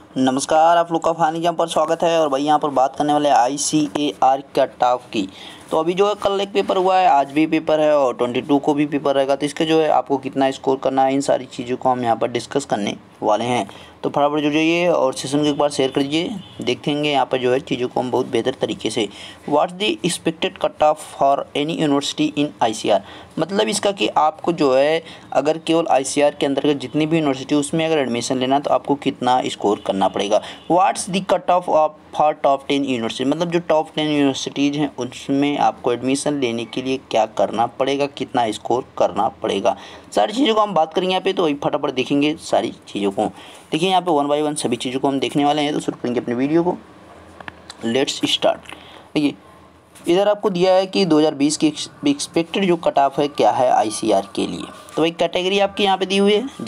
नमस्कार, आप लोग का फानी जम पर स्वागत है। और भाई यहाँ पर बात करने वाले ICAR कट ऑफ की। तो अभी जो है कल एक पेपर हुआ है, आज भी पेपर है और 22 को भी पेपर रहेगा। तो इसके जो है आपको कितना स्कोर करना है, इन सारी चीज़ों को हम यहाँ पर डिस्कस करने वाले हैं। तो फटाफट जुड़ जाइए और सेशन को एक बार शेयर कर दीजिए। देखेंगे यहाँ पर जो है चीज़ों को हम बहुत बेहतर तरीके से। What's the expected cut off for any university in ICAR। मतलब इसका कि आपको जो है अगर केवल ICAR के अंतर्गत जितनी भी यूनिवर्सिटी उसमें अगर एडमिशन लेना तो आपको कितना स्कोर करना पड़ेगा। What's the cut off for top 10 university. मतलब जो टॉप 10 यूनिवर्सिटीज़ हैं उसमें आपको एडमिशन लेने के लिए क्या करना पड़ेगा, कितना स्कोर करना पड़ेगा, सारी चीज़ों को हम बात करेंगे यहाँ पे। तो वही फटाफट देखेंगे सारी चीज़ों को। देखिए यहाँ पे 1 बाय 1 सभी चीज़ों को हम देखने वाले हैं। तो शुरू करेंगे अपने वीडियो को। Let's start. देखिए इधर आपको दिया है कि 2020 की एक्सपेक्टेड जो कट ऑफ है क्या है ICAR के लिए। तो भाई कैटेगरी आपकी यहाँ पे दी हुई है।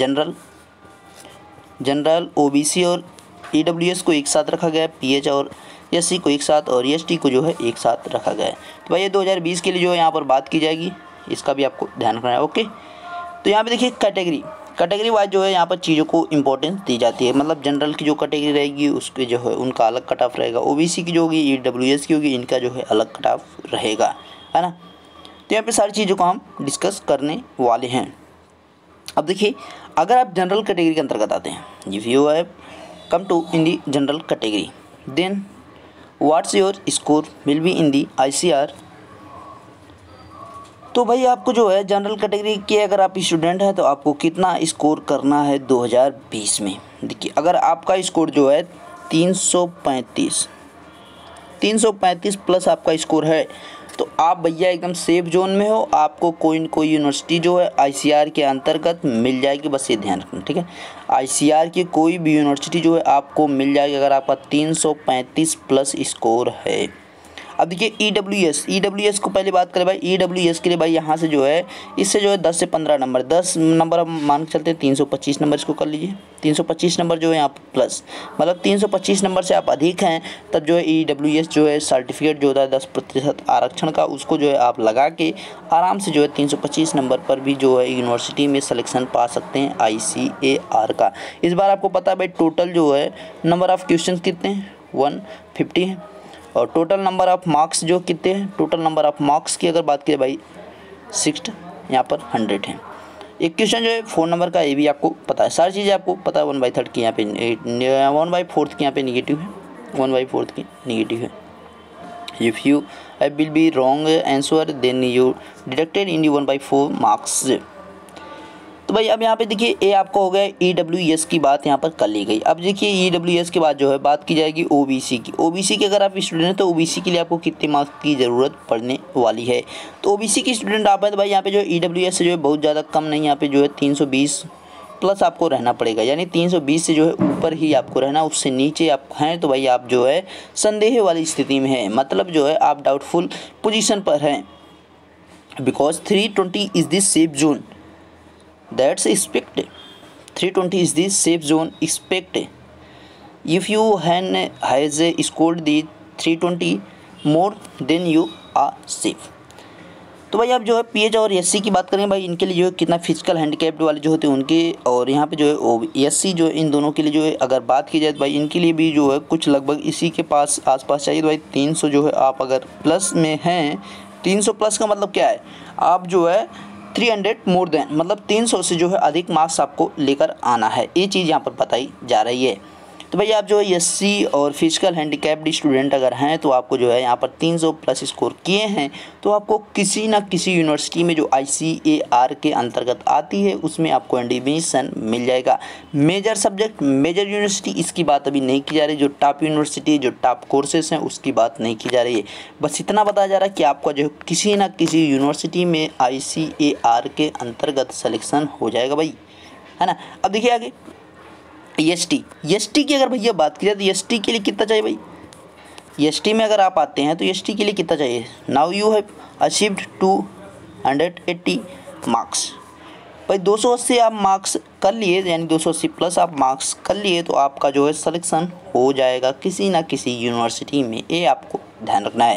जनरल OBC और EWS को एक साथ रखा गया है, PH और SC को एक साथ और ST को जो है एक साथ रखा गया है। तो भाई ये 2020 के लिए जो है यहाँ पर बात की जाएगी, इसका भी आपको ध्यान रखना है। ओके, तो यहाँ पे देखिए कैटेगरी वाइज जो है यहाँ पर चीज़ों को इंपॉर्टेंस दी जाती है। मतलब जनरल की जो कैटेगरी रहेगी उसके जो है उनका अलग कट ऑफ रहेगा, OBC की जो होगी, EWS की होगी, इनका जो है अलग कट ऑफ रहेगा, है ना। तो यहाँ पे सारी चीज़ों को हम डिस्कस करने वाले हैं। अब देखिए अगर आप जनरल कैटेगरी के अंतर्गत आते हैं, if you have come to in the general category then what's your score will be in the ICAR। तो भाई आपको जो है जनरल कैटेगरी के अगर आप स्टूडेंट हैं तो आपको कितना स्कोर करना है 2020 में। देखिए अगर आपका स्कोर जो है 335 प्लस आपका स्कोर है तो आप भैया एकदम सेफ जोन में हो। आपको कोई न कोई यूनिवर्सिटी जो है ICAR के अंतर्गत मिल जाएगी, बस ये ध्यान रखना, ठीक है। ICAR की कोई भी यूनिवर्सिटी जो है आपको मिल जाएगी अगर आपका 335 प्लस स्कोर है। अब देखिए EWS को पहले बात करें भाई। EWS के लिए भाई यहाँ से जो है इससे जो है 10 से 15 नंबर, 10 नंबर हम मान के चलते हैं, 325 नंबर इसको कर लीजिए। 325 नंबर जो है यहाँ प्लस, मतलब 325 नंबर से आप अधिक हैं तब जो है EWS जो है सर्टिफिकेट जो होता है 10% आरक्षण का, उसको जो है आप लगा के आराम से जो है 325 नंबर पर भी जो है यूनिवर्सिटी में सिलेक्शन पा सकते हैं ICAR का। इस बार आपको पता है भाई टोटल जो है नंबर ऑफ़ क्वेश्चन कितने हैं, 150 हैं। और टोटल नंबर ऑफ़ मार्क्स जो कितने हैं, टोटल नंबर ऑफ़ मार्क्स की अगर बात करें भाई 60, यहाँ पर 100 है। एक क्वेश्चन जो है 4 नंबर का, ये भी आपको पता है। सारी चीज़ें आपको पता है। 1/3 की यहाँ पे 1/4 की यहाँ पे निगेटिव है, 1/4 की निगेटिव है। If you will be wrong answer then you deducted in 1/4 marks. तो भाई अब यहाँ पे देखिए ये आपको हो गया EWS की बात यहाँ पर कर ली गई। अब देखिए EWS के बाद जो है बात की जाएगी OBC की। OBC के अगर आप स्टूडेंट हैं तो OBC के लिए आपको कितने मार्क्स की ज़रूरत पड़ने वाली है। तो OBC की स्टूडेंट आप हैं तो भाई यहाँ पे जो EWS से जो है बहुत ज़्यादा कम नहीं, यहाँ पे जो है 320 प्लस आपको रहना पड़ेगा, यानी 320 से जो है ऊपर ही आपको रहना। उससे नीचे आप हैं तो भाई आप जो है संदेह वाली स्थिति में हैं, मतलब जो है आप डाउटफुल पोजीशन पर हैं। Because 320 is this safe zone that's expected. 320 is the safe zone expected. If you has scored the 320 more then you are safe. तो भाई आप जो है PH और SC की बात करें भाई, इनके लिए जो है कितना फिजिकल हैंडीकैप्ड वाले जो होते हैं उनके, और यहाँ पे जो है SC जो इन दोनों के लिए जो है अगर बात की जाए तो भाई इनके लिए भी जो है कुछ लगभग इसी के पास आसपास चाहिए। तो भाई 300 जो है आप अगर प्लस में हैं, 300 प्लस का मतलब क्या है, आप जो है 300 मोर देन, मतलब 300 से जो है अधिक मार्क्स आपको लेकर आना है। ये चीज़ यहाँ पर बताई जा रही है। तो भाई आप जो है SC और फिजिकल हैंडीकैप्ड स्टूडेंट अगर हैं तो आपको जो है यहाँ पर 300 प्लस स्कोर किए हैं तो आपको किसी ना किसी यूनिवर्सिटी में जो ICAR के अंतर्गत आती है उसमें आपको एडमिशन मिल जाएगा। मेजर सब्जेक्ट, मेजर यूनिवर्सिटी, इसकी बात अभी नहीं की जा रही। जो टॉप यूनिवर्सिटी, जो टॉप कोर्सेस हैं उसकी बात नहीं की जा रही है। बस इतना बताया जा रहा है कि आपका जो है किसी ना किसी यूनिवर्सिटी में ICAR के अंतर्गत सलेक्शन हो जाएगा भाई, है ना। अब देखिए आगे ST की अगर भैया बात की जाए तो ST के लिए कितना चाहिए भाई। ST में अगर आप आते हैं तो ST के लिए कितना चाहिए, now you have achieved 280 marks. भाई 280 आप मार्क्स कर लिए, यानी 280 प्लस आप मार्क्स कर लिए तो आपका जो है सिलेक्शन हो जाएगा किसी ना किसी यूनिवर्सिटी में। ये आपको ध्यान रखना है।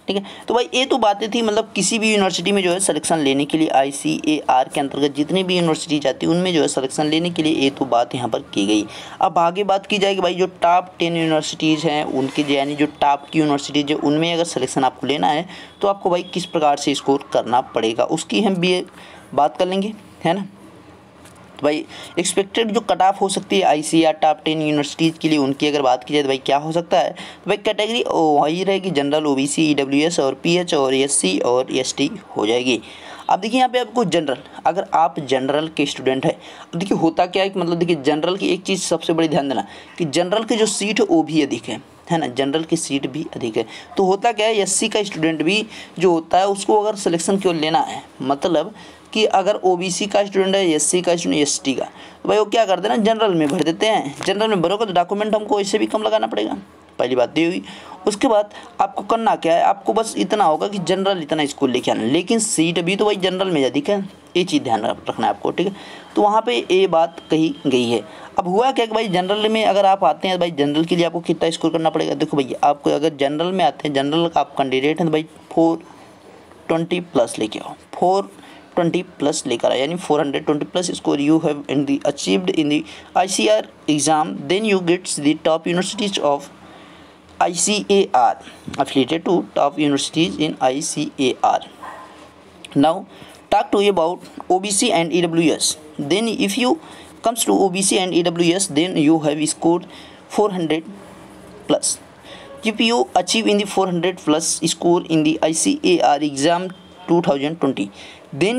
ठीक है। तो भाई ये तो बातें थी, मतलब किसी भी यूनिवर्सिटी में जो है सिलेक्शन लेने के लिए ICAR के अंतर्गत जितनी भी यूनिवर्सिटी जाती है उनमें जो है सिलेक्शन लेने के लिए ये तो बात यहाँ पर की गई। अब आगे बात की जाएगी भाई जो टॉप 10 यूनिवर्सिटीज़ हैं उनके, यानी जो टॉप की यूनिवर्सिटीज़ है उनमें अगर सिलेक्शन आपको लेना है तो आपको भाई किस प्रकार से स्कोर करना पड़ेगा उसकी हम भी बात कर लेंगे, है ना। तो भाई एक्सपेक्टेड जो कट ऑफ हो सकती है ICAR टॉप 10 यूनिवर्सिटीज़ के लिए, उनकी अगर बात की जाए तो भाई क्या हो सकता है, तो भाई कैटेगरी वही रहेगी जनरल, OBC, EWS और PH और SC और ST हो जाएगी। अब देखिए यहाँ पे आपको जनरल, अगर आप जनरल के स्टूडेंट है, अब देखिए होता क्या है कि मतलब देखिए जनरल की एक चीज़ सबसे बड़ी ध्यान देना कि जनरल की जो सीट है वो भी अधिक है ना, जनरल की सीट भी अधिक है। तो होता क्या है, SC का स्टूडेंट भी जो होता है उसको अगर सिलेक्शन क्यों लेना है, मतलब कि अगर OBC का स्टूडेंट है, SC का स्टूडेंट, ST का, तो भाई वो क्या करते हैं ना, जनरल में भर देते हैं। जनरल में भरोगे तो डॉक्यूमेंट हमको इससे भी कम लगाना पड़ेगा, पहली बात ये हुई। उसके बाद आपको करना क्या है, आपको बस इतना होगा कि जनरल इतना स्कूल लेके आना, लेकिन सीट भी तो भाई जनरल में अधिक है, ये चीज़ ध्यान रखना है आपको, ठीक है। तो वहाँ पे ये बात कही गई है। अब हुआ क्या कि भाई जनरल में अगर आप आते हैं भाई जनरल के लिए आपको कितना स्कोर करना पड़ेगा, देखो भैया आपको अगर जनरल में आते हैं, जनरल का आप कैंडिडेट हैं तो भाई 420 प्लस लेके आओ, 420 प्लस लेकर आए, यानी 420 plus score you have in the achieved in the ICAR exam, then you gets the top universities of ICAR affiliated to top universities in ICAR. Now talk to you about OBC and EWS. Then if you comes to OBC and EWS, then you have scored 400 plus. If you achieve in the 400 plus score in the ICAR exam 2020, then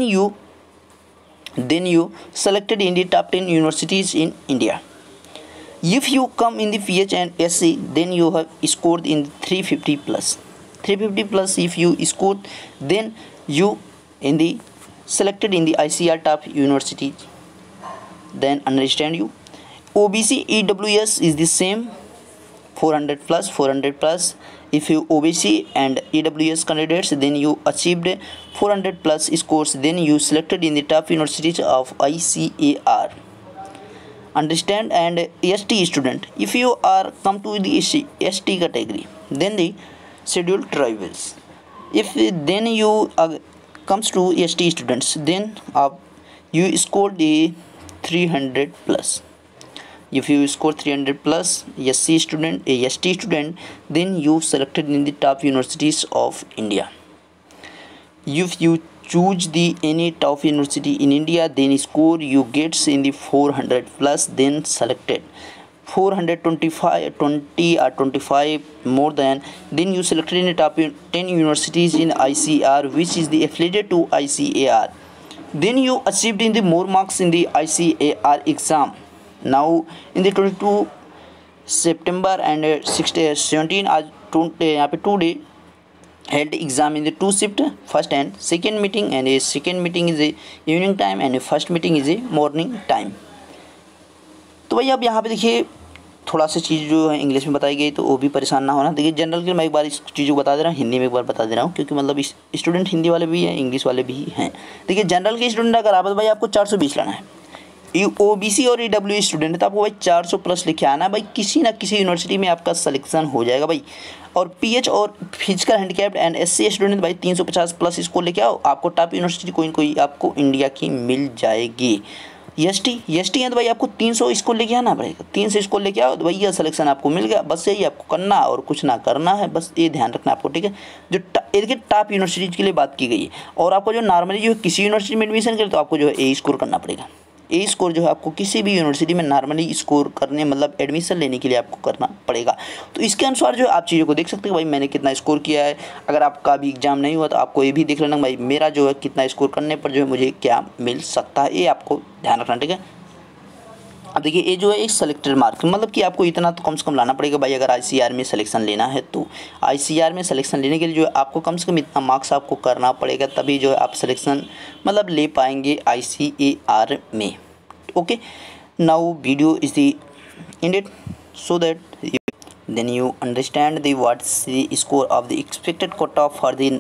you selected in the top 10 universities in India. If you come in the PH and SC, then you have scored in 350 plus. 350 plus if you scored, then you in the selected in the ICAR top university. Then understand you. OBC EWS is the same, 400 plus, 400 plus. If you OBC and EWS candidates, then you achieved 400 plus scores, then you selected in the top universities of ICAR. Understand? And ST student, if you are come to the ST category, then the scheduled tribals, if then you comes to ST students, then you score the 300 plus. If you score 300 plus ST student, then you selected in the top universities of India. If you choose the any top university in India, then score you gets in the 400 plus, then selected 425 20 or 25 more than, then you selected in the top 10 universities in ICAR, which is the affiliated to ICAR. Then you achieved in the more marks in the ICAR exam. Now in the 22 September and 17 आज यहाँ पे 2 day held exam in the 2 shift, first and second meeting, and a second meeting is a evening time and a first meeting is a morning time. तो भाई अब यहाँ पे देखिए थोड़ा सा चीज़ जो है इंग्लिश में बताई गई, तो वो भी परेशान ना होना। देखिए जनरल के मैं एक बार इस चीज़ को बता दे रहा हूँ, हिंदी में एक बार बता दे रहा हूँ, क्योंकि मतलब स्टूडेंट हिंदी वाले भी हैं, इंग्लिश वाले भी हैं। देखिए जनरल के स्टूडेंट अगर आप भाई आपको 420 लाना है, OBC और EW स्टूडेंट है तो आपको भाई 400 प्लस लिखे आना भाई, किसी ना किसी यूनिवर्सिटी में आपका सिलेक्शन हो जाएगा भाई। और PH और physical handicapped and SC student भाई 350 प्लस इसको लेके आओ, आपको टॉप यूनिवर्सिटी कोई ना कोई आपको इंडिया की मिल जाएगी। ST है तो भाई आपको 300 इसको लेके आना पड़ेगा, 300 इसको लेके आओ तो भैया सिलेक्शन आपको मिल गया। बस यही आपको करना और कुछ ना करना है, बस ये ध्यान रखना आपको, ठीक है। जो देखिए टॉप यूनिवर्सिटी के लिए बात की गई है, और आपको जो नॉर्मली जो किसी यूनिवर्सिटी में एडमिशन करे तो आपको जो है A स्कोर करना पड़ेगा। A स्कोर जो है आपको किसी भी यूनिवर्सिटी में नॉर्मली स्कोर करने मतलब एडमिशन लेने के लिए आपको करना पड़ेगा। तो इसके अनुसार जो है आप चीज़ों को देख सकते हैं भाई मैंने कितना स्कोर किया है। अगर आपका भी एग्जाम नहीं हुआ तो आपको ये भी देख लेना भाई मेरा जो है कितना स्कोर करने पर जो है मुझे क्या मिल सकता है, ये आपको ध्यान रखना, ठीक है। अब देखिए ये जो है एक सेलेक्टेड मार्क, मतलब कि आपको इतना तो कम से कम लाना पड़ेगा भाई अगर ICAR में सिलेक्शन लेना है। तो ICAR में सिलेक्शन लेने के लिए जो है आपको कम से कम इतना मार्क्स आपको करना पड़ेगा, तभी जो है आप सिलेक्शन मतलब ले पाएंगे ICAR में। Okay, now video is the ended so that then you understand the what's the score of the expected cutoff for the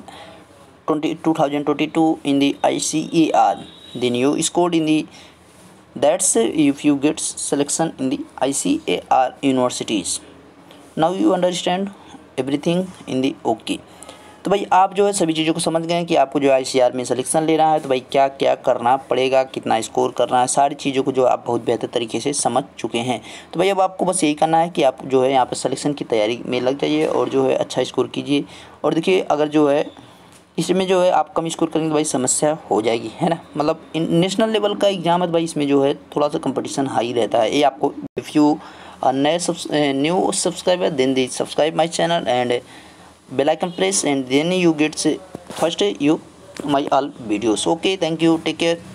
2022 in the ICAR. Then you scored in the that's if you get selection in the ICAR universities. Now you understand everything in the okay. तो भाई आप जो है सभी चीज़ों को समझ गए हैं कि आपको जो ICR में सिलेक्शन लेना है तो भाई क्या क्या करना पड़ेगा, कितना स्कोर करना है, सारी चीज़ों को जो आप बहुत बेहतर तरीके से समझ चुके हैं। तो भाई अब आपको बस यही करना है कि आप जो है यहाँ पर सिलेक्शन की तैयारी में लग जाइए और जो है अच्छा स्कोर कीजिए। और देखिए अगर जो है इसमें जो है आप कम स्कोर करेंगे तो भाई समस्या हो जाएगी, है ना। मतलब नेशनल लेवल का एग्जाम है तो भाई इसमें जो है थोड़ा सा कंपटीशन हाई रहता है। ये आपको if you new subscriber then the subscribe my channel and bell icon press and then you get first you my all videos. Okay, thank you, take care.